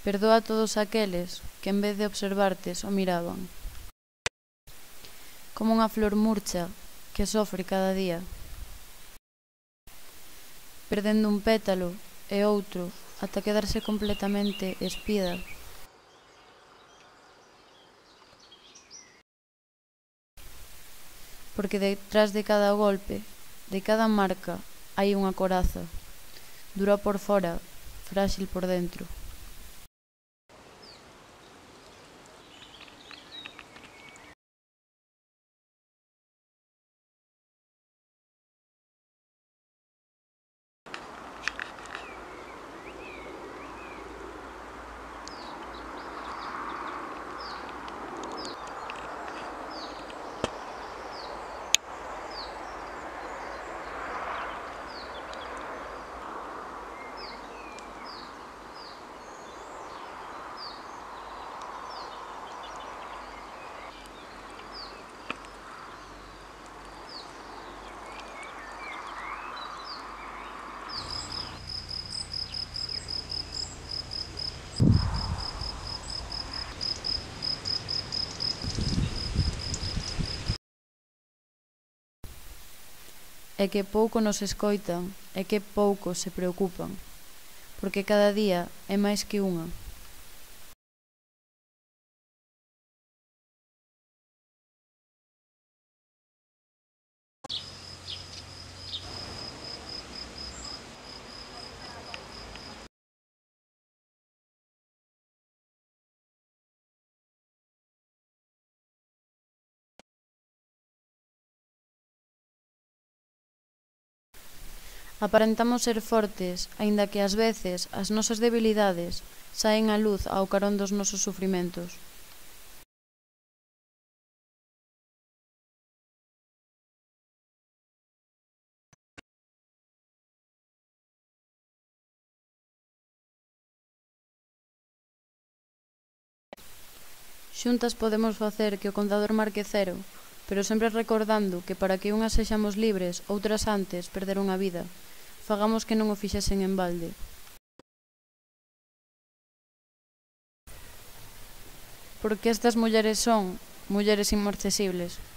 Perdoa a todos aqueles que en vez de observartes o miraban. Como unha flor murcha que sofre cada día, perdendo un pétalo e outro ata quedarse completamente espida. Porque detrás de cada golpe, de cada marca, hai unha coraza, dura por fora, frágil por dentro. É que pouco nos escoitan, é que pouco se preocupan, porque cada día é máis que unha. Aparentamos ser fortes, aínda que ás veces as nosas debilidades saen á luz ao carón dos nosos sufrimentos. Xuntas podemos facer que o contador marque cero, pero sempre recordando que para que unhas sexamos libres, outras antes perderon a vida. Fagamos que non o fixesen en balde. Porque estas mulleres son mulleres inmarcesibles.